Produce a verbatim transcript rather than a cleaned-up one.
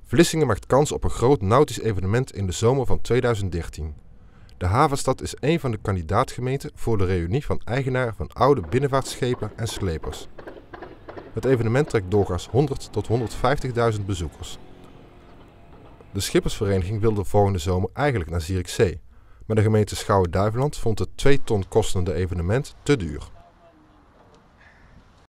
Vlissingen maakt kans op een groot nautisch evenement in de zomer van tweeduizend dertien. De havenstad is een van de kandidaatgemeenten voor de reunie van eigenaren van oude binnenvaartschepen en slepers. Het evenement trekt doorgaans honderd tot honderdvijftigduizend bezoekers. De schippersvereniging wilde volgende zomer eigenlijk naar Zierikzee, maar de gemeente Schouwen-Duiveland vond het twee ton kostende evenement te duur.